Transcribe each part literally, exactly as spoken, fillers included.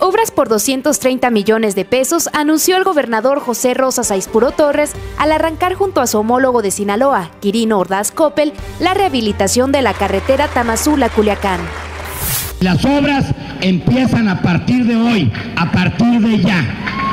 Obras por doscientos treinta millones de pesos anunció el gobernador José Rosas Aispuro Torres al arrancar junto a su homólogo de Sinaloa, Quirino Ordaz Coppel, la rehabilitación de la carretera Tamazula-Culiacán. Las obras empiezan a partir de hoy, a partir de ya.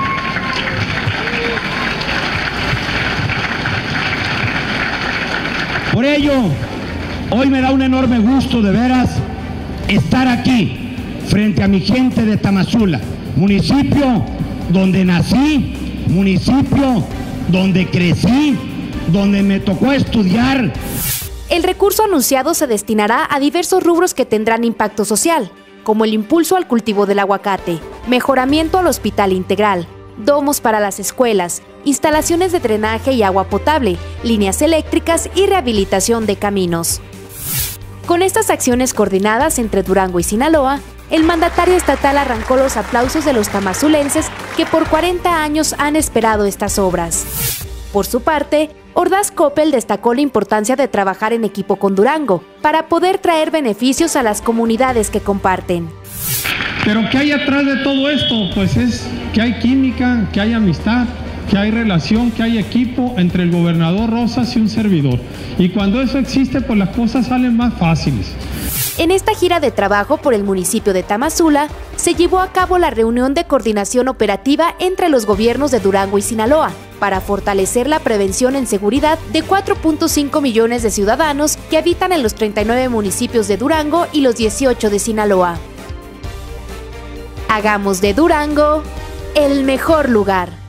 Por ello, hoy me da un enorme gusto de veras estar aquí frente a mi gente de Tamazula, municipio donde nací, municipio donde crecí, donde me tocó estudiar. El recurso anunciado se destinará a diversos rubros que tendrán impacto social, como el impulso al cultivo del aguacate, mejoramiento al hospital integral, domos para las escuelas, instalaciones de drenaje y agua potable, líneas eléctricas y rehabilitación de caminos. Con estas acciones coordinadas entre Durango y Sinaloa, el mandatario estatal arrancó los aplausos de los tamazulenses que por cuarenta años han esperado estas obras. Por su parte, Ordaz Coppel destacó la importancia de trabajar en equipo con Durango para poder traer beneficios a las comunidades que comparten. Pero ¿qué hay atrás de todo esto? Pues es que hay química, que hay amistad, que hay relación, que hay equipo entre el gobernador Rosas y un servidor. Y cuando eso existe, pues las cosas salen más fáciles. En esta gira de trabajo por el municipio de Tamazula, se llevó a cabo la reunión de coordinación operativa entre los gobiernos de Durango y Sinaloa para fortalecer la prevención en seguridad de cuatro punto cinco millones de ciudadanos que habitan en los treinta y nueve municipios de Durango y los dieciocho de Sinaloa. Hagamos de Durango el mejor lugar.